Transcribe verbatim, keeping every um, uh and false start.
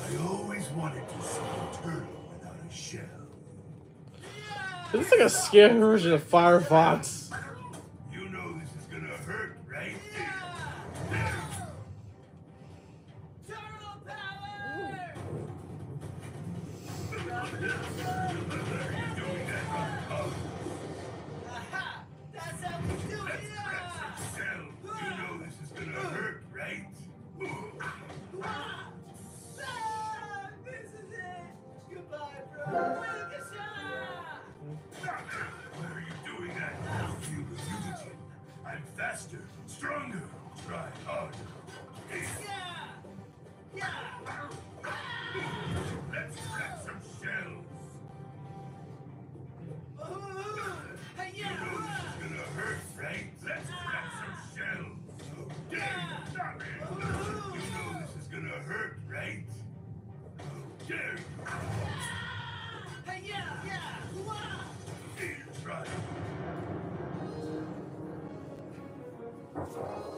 I always wanted to see a turtle without a shell. This is like a scary version of Firefox. You know this is gonna hurt, right? Turtle power! Aha! That's how we do it! Shell, you know this is gonna hurt, right? Ah, this is it! Goodbye, bro! Why are you doing that? I feel the mutagen. I'm faster, stronger. Try harder. Yeah! Yeah! Let's crack some shells. You know this is gonna hurt, right? Let's crack some shells. Oh, dare you stop it? You know this is gonna hurt, right? Oh, dare you? Yeah! Yeah! Here, try.